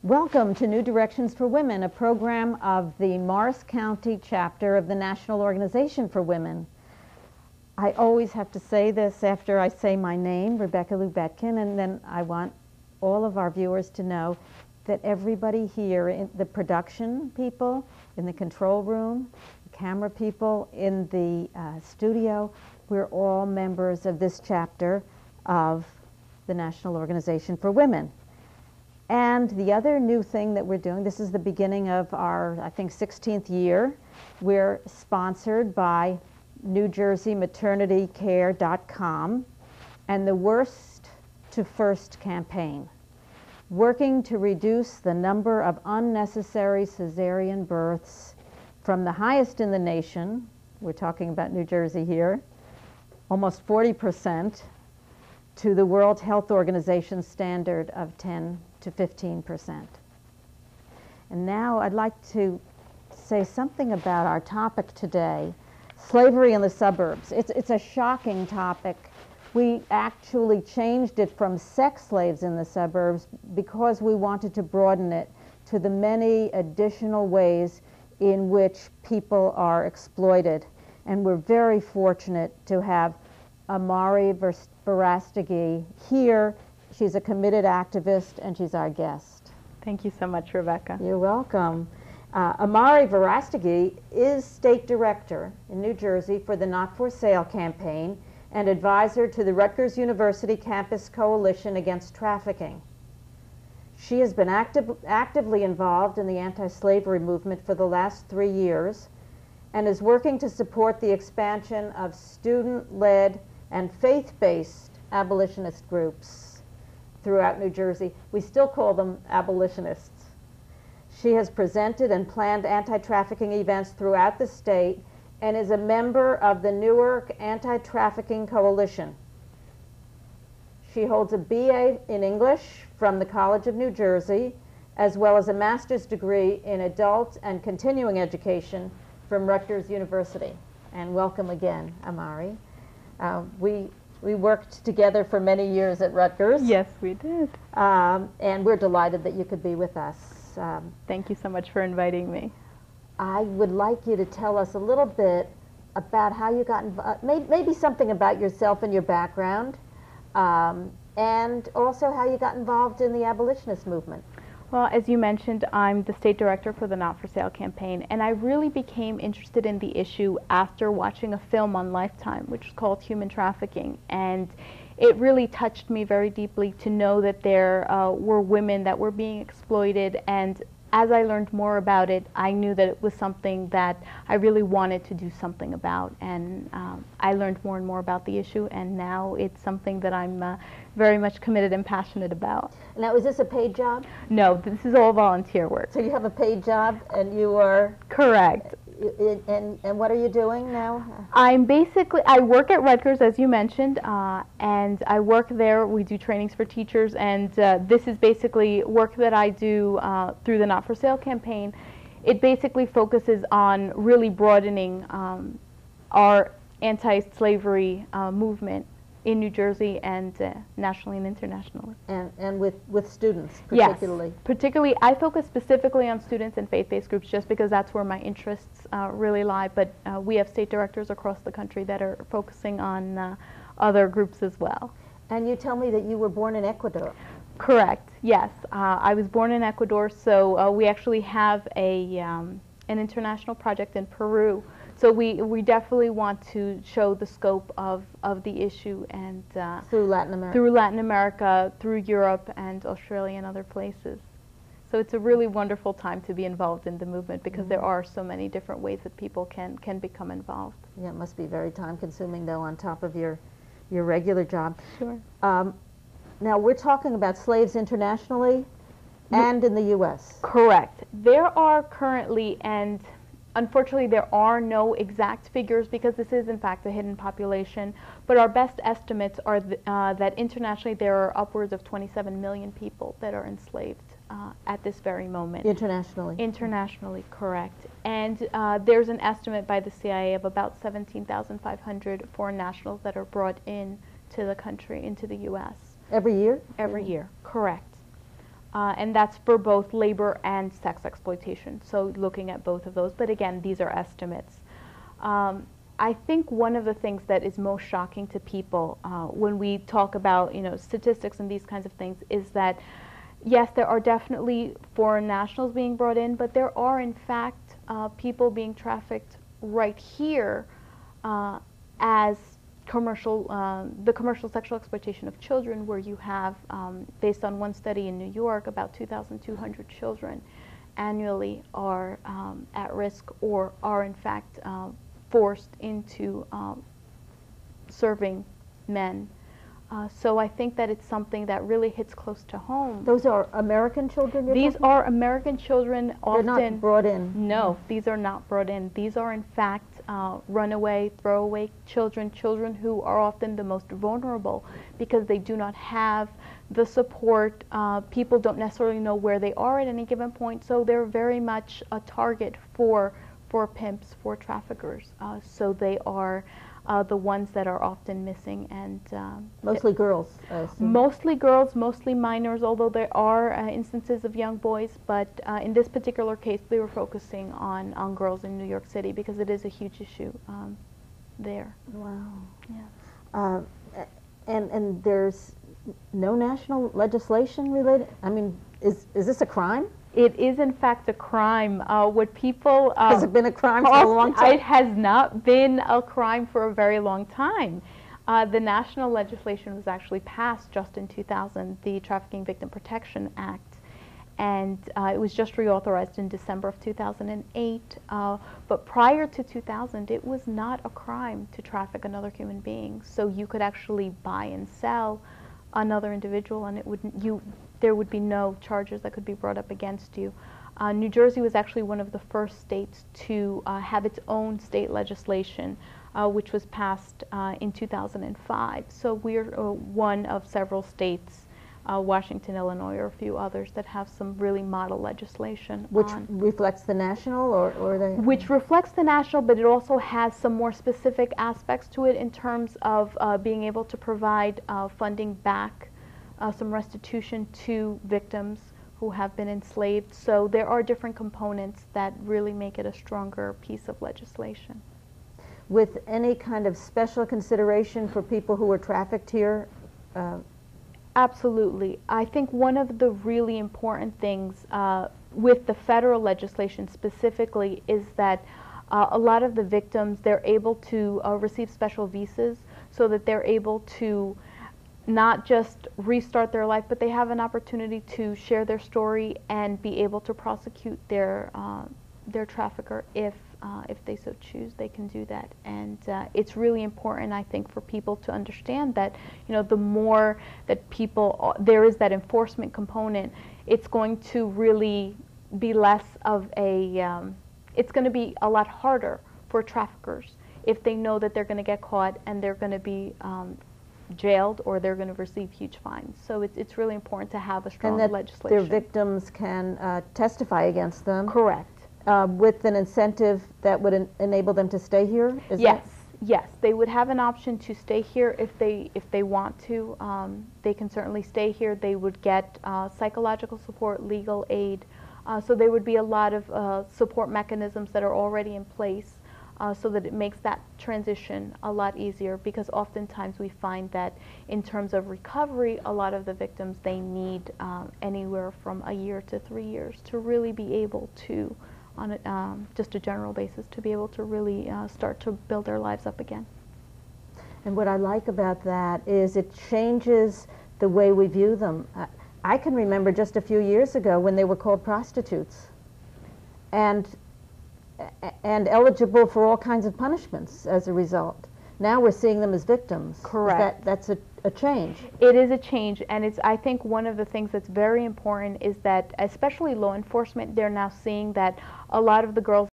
Welcome to New Directions for Women, a program of the Morris County chapter of the National Organization for Women. I always have to say this after I say my name, Rebecca Lubetkin, and then I want all of our viewers to know that everybody here, in the production people, in the control room, the camera people, in the studio, we're all members of this chapter of the National Organization for Women. And the other new thing that we're doing, this is the beginning of our, I think, 16th year. We're sponsored by NewJerseyMaternityCare.com and the Worst to First campaign, working to reduce the number of unnecessary cesarean births from the highest in the nation, we're talking about New Jersey here, almost 40%, to the World Health Organization standard of 10 to 15%. And now I'd like to say something about our topic today, slavery in the suburbs. It's a shocking topic. We actually changed it from sex slaves in the suburbs because we wanted to broaden it to the many additional ways in which people are exploited. And we're very fortunate to have Amari Verastegui here. She's a committed activist, and she's our guest. Thank you so much, Rebecca. You're welcome. Amari Verastegui is state director in New Jersey for the Not for Sale campaign and advisor to the Rutgers University Campus Coalition Against Trafficking. She has been actively involved in the anti-slavery movement for the last 3 years and is working to support the expansion of student-led and faith-based abolitionist groups throughout New Jersey. We still call them abolitionists. She has presented and planned anti-trafficking events throughout the state and is a member of the Newark Anti-Trafficking Coalition. She holds a BA in English from the College of New Jersey, as well as a master's degree in adult and continuing education from Rutgers University. And welcome again, Amari. We worked together for many years at Rutgers. Yes, we did. And we're delighted that you could be with us. Thank you so much for inviting me. I would like you to tell us a little bit about how you got involved, maybe something about yourself and your background, and also how you got involved in the abolitionist movement. Well, as you mentioned, I'm the state director for the Not for Sale campaign, and I really became interested in the issue after watching a film on Lifetime, which is called Human Trafficking. And it really touched me very deeply to know that there were women that were being exploited, and as I learned more about it, I knew that it was something that I really wanted to do something about. And I learned more and more about the issue, and now it's something that I'm very much committed and passionate about. Now, is this a paid job? No, this is all volunteer work. So you have a paid job, and you are... Correct. And what are you doing now? I work at Rutgers, as you mentioned, and I work there. We do trainings for teachers, and this is basically work that I do through the Not for Sale campaign. It basically focuses on really broadening our anti-slavery movement in New Jersey and nationally and internationally. And with students, particularly? Yes, particularly. I focus specifically on students and faith-based groups just because that's where my interests really lie, but we have state directors across the country that are focusing on other groups as well. And you tell me that you were born in Ecuador. Correct, yes. I was born in Ecuador, so we actually have an international project in Peru. So we definitely want to show the scope of the issue and through Latin America. Through Latin America, through Europe and Australia and other places. So it's a really wonderful time to be involved in the movement because there are so many different ways that people can become involved. Yeah, it must be very time-consuming, though, on top of your regular job. Sure. Now, we're talking about slaves internationally and in the U.S. Correct. There are currently, and unfortunately, there are no exact figures because this is, in fact, a hidden population, but our best estimates are that internationally there are upwards of 27 million people that are enslaved at this very moment. Internationally? Internationally, correct. And there's an estimate by the CIA of about 17,500 foreign nationals that are brought in to the country, into the U.S. Every year? Every year, correct. And that's for both labor and sex exploitation, so looking at both of those. But again, these are estimates. I think one of the things that is most shocking to people when we talk about, statistics and these kinds of things is that, yes, there are definitely foreign nationals being brought in, but there are in fact people being trafficked right here as the commercial sexual exploitation of children, where you have, based on one study in New York, about 2,200 children annually are at risk or are in fact forced into serving men. So I think that it's something that really hits close to home. Those are American children you're These talking are American children. Often, they're not brought in. No, these are not brought in. These are in fact runaway, throwaway children, children who are often the most vulnerable because they do not have the support. People don't necessarily know where they are at any given point, so they're very much a target for pimps, for traffickers. So they are the ones that are often missing, and mostly girls, I assume. Mostly girls, mostly minors, although there are instances of young boys, but in this particular case they were focusing on girls in New York City because it is a huge issue there. Wow. Yes. And there's no national legislation related? I mean, is this a crime? It is in fact a crime. What people has it been a crime for a long time? It has not been a crime for a very long time. The national legislation was actually passed just in 2000, the Trafficking Victim Protection Act, and it was just reauthorized in December of 2008. But prior to 2000, it was not a crime to traffic another human being. So you could actually buy and sell another individual, and there would be no charges that could be brought up against you. New Jersey was actually one of the first states to have its own state legislation, which was passed in 2005. So we're one of several states, Washington, Illinois, or a few others, that have some really model legislation. Which reflects the national, or the... Which reflects the national, but it also has some more specific aspects to it in terms of being able to provide funding back, some restitution to victims who have been enslaved. So there are different components that really make it a stronger piece of legislation. With any kind of special consideration for people who were trafficked here? Absolutely. I think one of the really important things with the federal legislation specifically is that a lot of the victims, they're able to receive special visas so that they're able to not just restart their life, but they have an opportunity to share their story and be able to prosecute their trafficker if they so choose. They can do that, and it's really important, I think, for people to understand that the more that there is that enforcement component, it's going to really be less of a. It's going to be a lot harder for traffickers if they know that they're going to get caught and they're going to be jailed or they're going to receive huge fines. So it's really important to have a strong legislation. Their victims can testify against them. Correct. With an incentive that would enable them to stay here? Yes, they would have an option to stay here if they want to. They can certainly stay here. They would get psychological support, legal aid. So there would be a lot of support mechanisms that are already in place so that it makes that transition a lot easier, because oftentimes we find that in terms of recovery, a lot of the victims, they need anywhere from a year to 3 years to really be able to, on just a general basis, to be able to really start to build their lives up again. And what I like about that is it changes the way we view them. I can remember just a few years ago when they were called prostitutes and eligible for all kinds of punishments as a result. Now we're seeing them as victims. Correct. That's a change. It is a change, and I think one of the things that's very important is that, especially law enforcement, they're now seeing that a lot of the girls